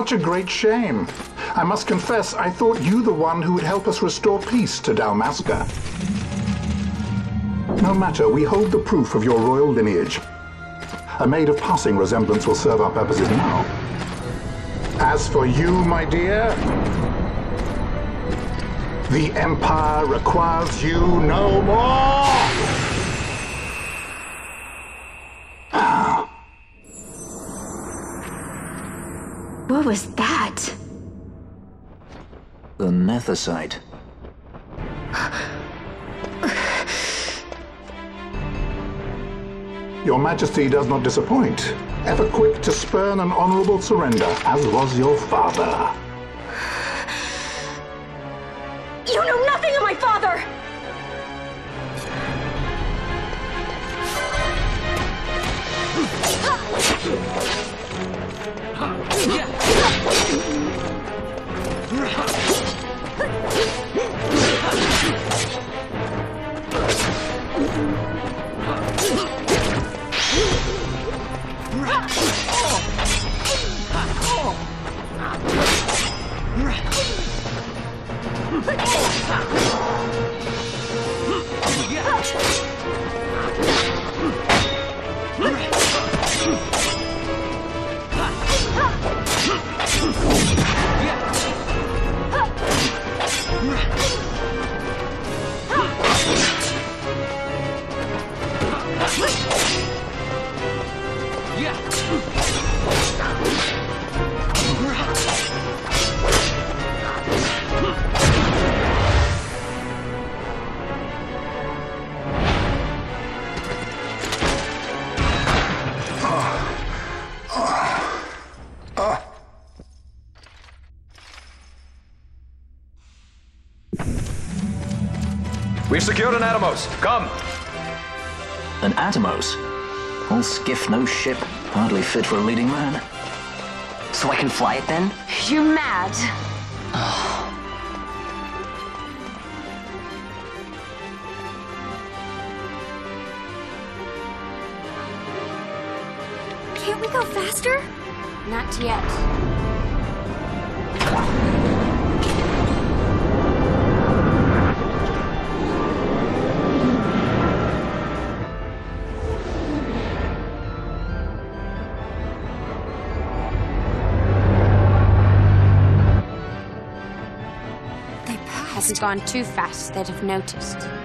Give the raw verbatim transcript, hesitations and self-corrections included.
Such a great shame. I must confess, I thought you the one who would help us restore peace to Dalmasca. No matter, we hold the proof of your royal lineage. A maid of passing resemblance will serve our purposes now. As for you, my dear, the Empire requires you no more! What was that? The Nethersite. Your Majesty does not disappoint. Ever quick to spurn an honorable surrender, as was your father. You know nothing of my father! We've secured an Atomos. Come! An Atomos? All skiff, no ship. Hardly fit for a leading man. So I can fly it then? You're mad. Can't we go faster? Not yet. Hasn't gone too fast, they'd have noticed.